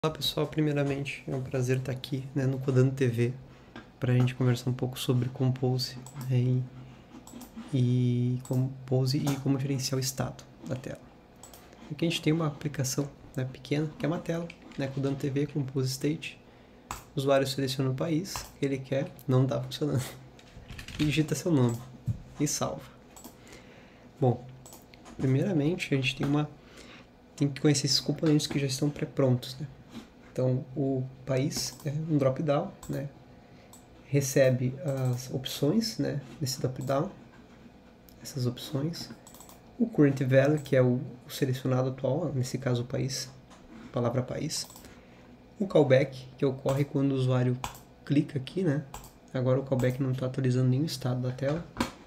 Olá pessoal, primeiramente é um prazer estar aqui no Codando TV para a gente conversar um pouco sobre Compose e como gerenciar o estado da tela. Aqui a gente tem uma aplicação pequena, que é uma tela, Codando TV, Compose State. O usuário seleciona o país que ele quer, não está funcionando, e digita seu nome e salva. Bom, primeiramente a gente tem que conhecer esses componentes que já estão pré-prontos, Então, o país é um drop-down, recebe as opções desse drop-down, essas opções. O current value, que é o selecionado atual, nesse caso o país, a palavra país. O callback, que ocorre quando o usuário clica aqui, Agora o callback não está atualizando nenhum estado da tela.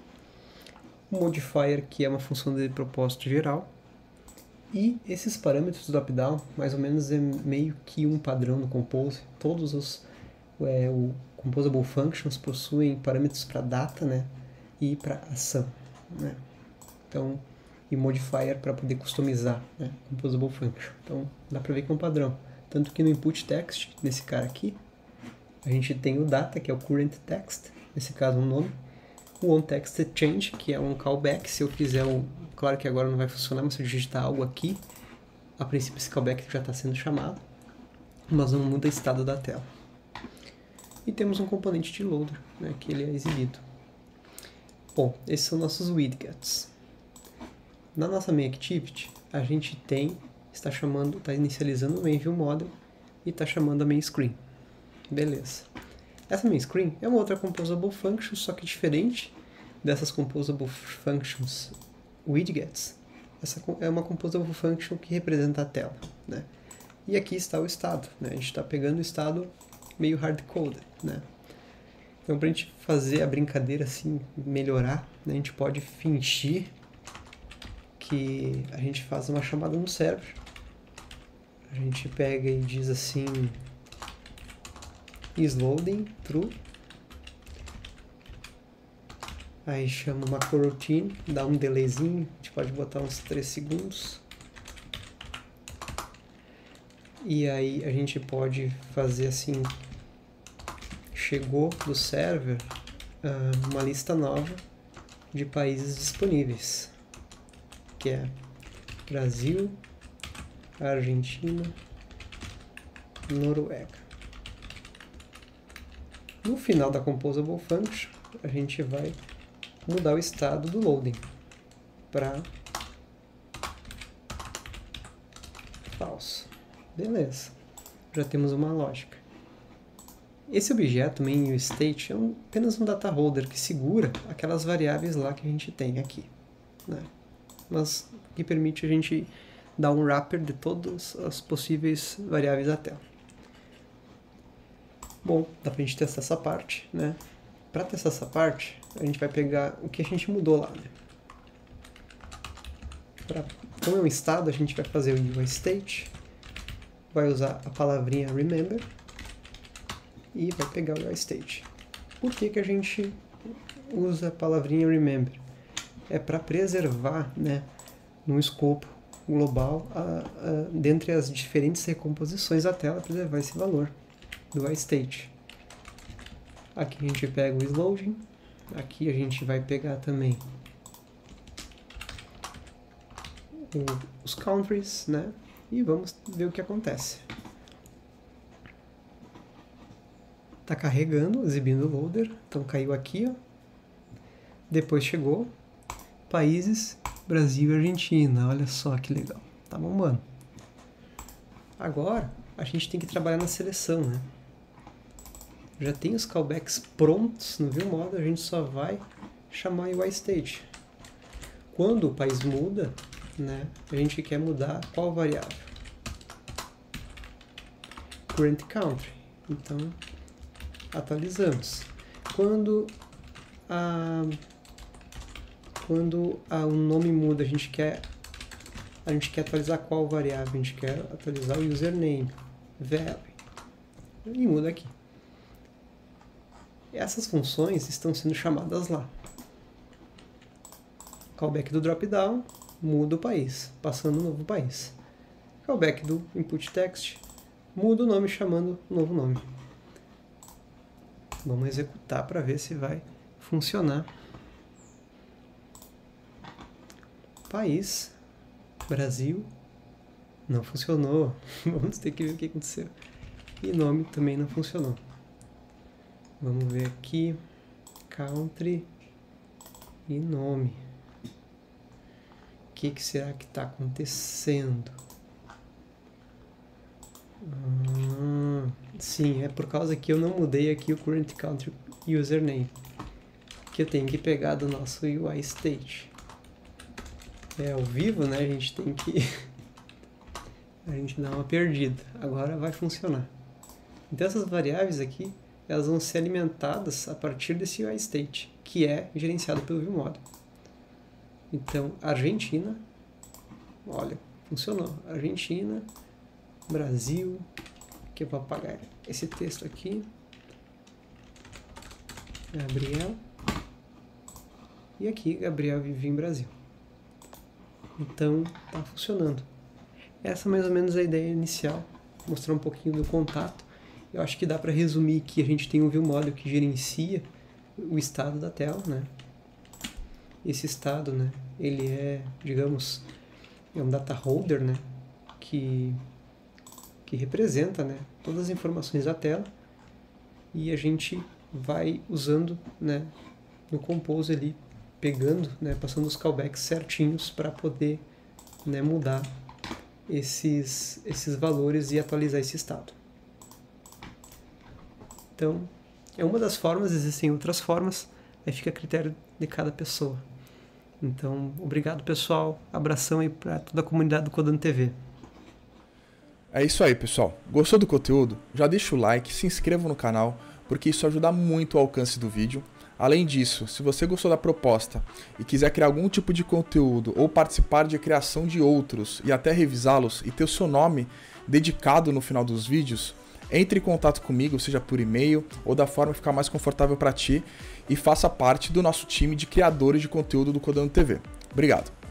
O modifier, que é uma função de propósito geral. E esses parâmetros do drop-down, mais ou menos é meio que um padrão no Compose. Todos os Composable Functions possuem parâmetros para data e para ação. Então, e modifier para poder customizar Composable Function. Então, dá para ver que é um padrão. Tanto que no input text, nesse cara aqui, a gente tem o data, que é o current text, nesse caso um nome. O onTextChange, que é um callback. Se eu fizer claro que agora não vai funcionar, mas se eu digitar algo aqui, a princípio esse callback já está sendo chamado, mas não muda o estado da tela. E temos um componente de loader, que ele é exibido. Bom, esses são nossos widgets. Na nossa MainActivity, a gente está inicializando o MainViewModel e está chamando a MainScreen. Beleza. Essa MainScreen é uma outra Composable Function, só que diferente dessas Composable Functions widgets. Essa é uma Composable Function que representa a tela. E aqui está o estado. A gente está pegando o estado meio hard-coded. Então, para a gente fazer a brincadeira assim, melhorar, a gente pode fingir que a gente faz uma chamada no server. A gente pega e diz assim: isLoading true. Aí chama uma coroutine, dá um delayzinho, a gente pode botar uns 3 segundos. E aí a gente pode fazer assim: chegou do server uma lista nova de países disponíveis, que é Brasil, Argentina, Noruega. No final da Composable Function, a gente vai mudar o estado do loading para falso. Beleza, já temos uma lógica. Esse objeto MainUState é apenas um data holder que segura aquelas variáveis lá que a gente tem aqui, mas que permite a gente dar um wrapper de todas as possíveis variáveis da tela. Bom, dá pra gente testar essa parte, Para testar essa parte, a gente vai pegar o que a gente mudou lá, Como é um estado, a gente vai fazer o UIState, vai usar a palavrinha remember e vai pegar o UIState. Por que a gente usa a palavrinha remember? É para preservar, num escopo global, dentre as diferentes recomposições da tela, preservar esse valor do UIState. Aqui a gente pega o isLoading, aqui a gente vai pegar também os countries, e vamos ver o que acontece. Está carregando, exibindo o loader, então caiu aqui, Depois chegou países, Brasil e Argentina, olha só que legal, tá bombando. Agora a gente tem que trabalhar na seleção, Já tem os callbacks prontos no ViewModel, a gente só vai chamar o UIState. Quando o país muda, a gente quer mudar qual variável? Current country. Então, atualizamos. Quando o nome muda, a gente quer atualizar qual variável? A gente quer atualizar o username, value, e muda aqui. Essas funções estão sendo chamadas lá. Callback do dropdown, muda o país, passando um novo país. Callback do input text, muda o nome chamando um novo nome. Vamos executar para ver se vai funcionar. País, Brasil, não funcionou. Vamos ter que ver o que aconteceu. E nome também não funcionou. Vamos ver aqui, country e nome. O que será que está acontecendo? Sim, é por causa que eu não mudei aqui o current country username, que eu tenho que pegar do nosso UI state. É ao vivo, né? A gente tem que a gente dá uma perdida. Agora vai funcionar. Então essas variáveis aqui, elas vão ser alimentadas a partir desse UI state, que é gerenciado pelo ViewModel. Então, Argentina, olha, funcionou. Argentina, Brasil, que eu vou apagar esse texto aqui. Gabriel. E aqui, Gabriel vive em Brasil. Então, tá funcionando. Essa é mais ou menos a ideia inicial. Mostrar um pouquinho do contato. Eu acho que dá para resumir que a gente tem um ViewModel que gerencia o estado da tela, né? Esse estado, né? Ele é, digamos, é um data holder, né? Que representa, né, todas as informações da tela, e a gente vai usando, né, no Compose ali, pegando, né, passando os callbacks certinhos para poder, né, mudar esses valores e atualizar esse estado. Então, é uma das formas, existem outras formas, aí fica a critério de cada pessoa. Então, obrigado pessoal, abração aí para toda a comunidade do Codando TV. É isso aí, pessoal. Gostou do conteúdo? Já deixa o like, se inscreva no canal, porque isso ajuda muito o alcance do vídeo. Além disso, se você gostou da proposta e quiser criar algum tipo de conteúdo ou participar de criação de outros e até revisá-los e ter o seu nome dedicado no final dos vídeos, entre em contato comigo, seja por e-mail ou da forma que ficar mais confortável para ti, e faça parte do nosso time de criadores de conteúdo do Codando TV. Obrigado!